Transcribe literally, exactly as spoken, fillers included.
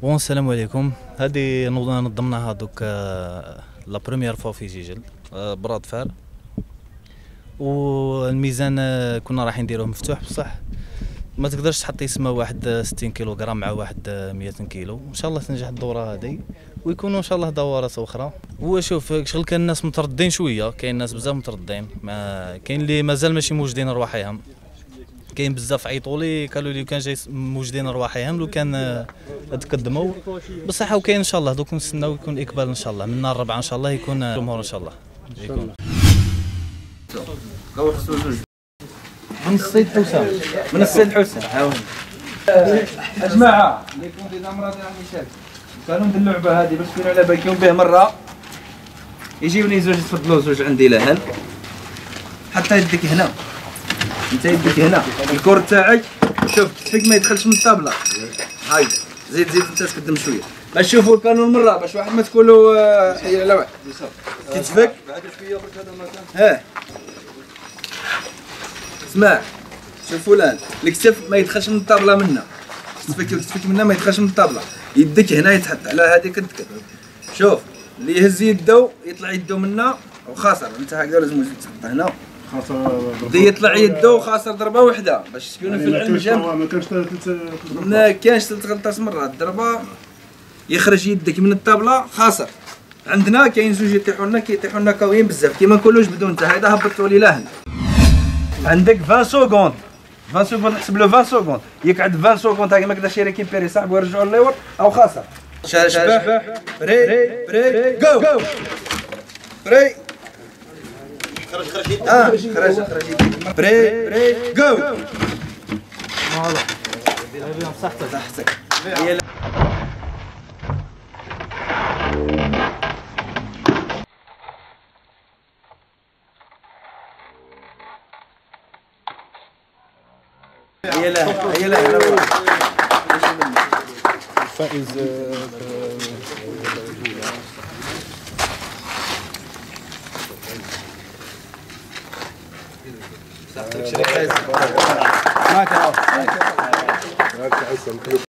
بون السلام عليكم. هذه نظمناها دوك لا بروميير فوا في جيجل براد فار، والميزان كنا رايحين نديروه مفتوح بصح ما تقدرش تحط يسمى واحد ستين كيلوغرام مع واحد مية كيلو. ان شاء الله تنجح الدوره هذه ويكونوا ان شاء الله دورات اخرى. هو شوف شغل كان الناس متردين شويه، كاين ناس بزاف متردين، ما كاين اللي مازال ماشي موجدين رواحيهم، كاين بزاف عيطوا لي قالوا لي كان جاي موجدين رواحيهم لو كان تقدموا بصح. وكاين ان شاء الله دوك نستناو يكون اقبال ان شاء الله من نهار الربعاء ان شاء الله يكون الجمهور ان شاء الله يكون. من السيد حسام من السيد حسام عاون يا جماعه اللي يكون في امراض يعني مشاكل كانوا ندير اللعبه هذه باش كانوا على بالكم به مره يجيوني زوج يتفضلوا زوج عندي لهل حتى يديك هنا انت يديك هنا الكور تاعك شوف كتفك ما يدخلش من الطابله. هاي زيد زيد انت تقدم شويه باش تشوفوا القانون مره باش واحد ما تقولوا حي على واحد كتفك بعد شويه برك هذا المكان. ها اسمع شوف فلان الكتف ما يدخلش من الطابله منا، كتفك كتفك منا ما يدخلش من الطابله، يدك هنا يتحط على هذيك الدكه. شوف اللي يهز يدو يطلع يدو منا وخاسر، انت هكذا لازم تحط هنا خاسر بدا يطلع يدو خاسر ضربه واحده باش تكون في العلم جنب. ما كانش ما كانش ثلاث غلطات مرات ضربه يخرج يدك من الطابله خاسر. عندنا كاين زوج يطيحوا لنا كيطيحوا لنا كاويين بزاف كيما نقولوش بدون انت هذا هبطوا لي لهنا. عندك عشرين سكوند عشرين سكوند نحسب له عشرين سكوند يقعد عشرين سكوند هكا ما قدرش يريكيبيري صاحبو ويرجعو للور او خاسر. شبح بري بري جو بري خرج خرج اه خرج خرج بري بري جو فوالا بهم صحتك صحتك. هي لا هي لا الفائز معك